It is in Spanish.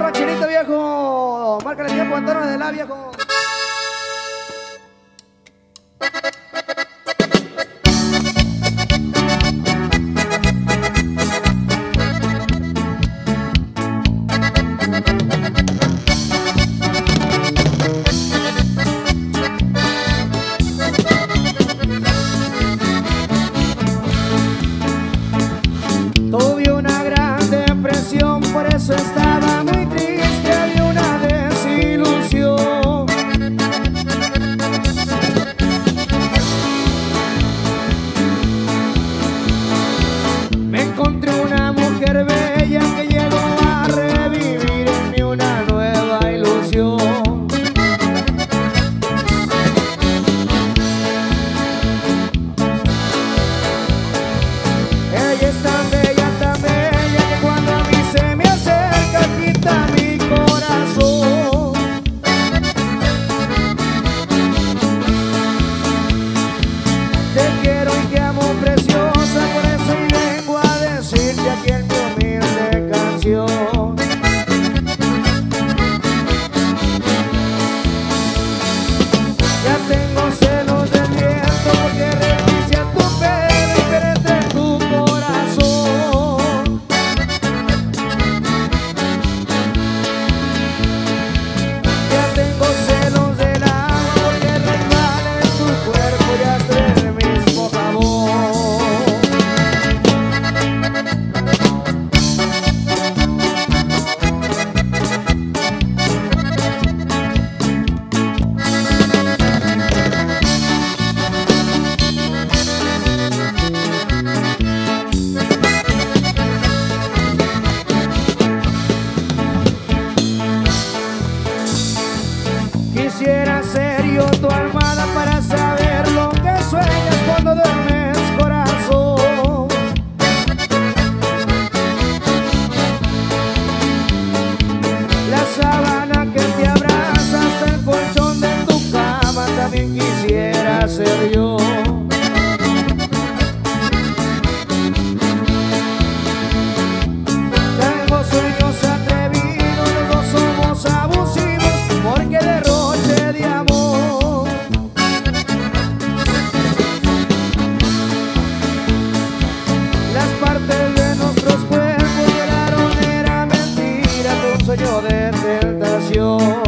rancherito viejo. Márcale tiempo, Antonio de la viejo. Tuve una gran depresión, por eso estaba muy triste, había una desilusión. Me encontré una mujer bella que llegó a revivir en mí una nueva ilusión. Ella es tan bella que cuando a mí se me acerca quita mi corazón. Te quiero y te amo preciosa, por eso hoy vengo a decirte aquí en mi humilde canción. Ya tengo celos del viento porque reinicia tu pelo y penetra en tu corazón. Ya tengo celos del agua porque resbala en tu cuerpo y hasta el mismo jabón. Quisiera ser yo tu almohada para saber lo que sueñas cuando duermes, corazón. La sábana que te abraza hasta el colchón de tu cama también quisiera ser yo. Tengo sueños atrevidos, los dos somos abusivos porque derroche de amor. Las partes de nuestros cuerpos volaron, era mentira, fue un sueño de tentación.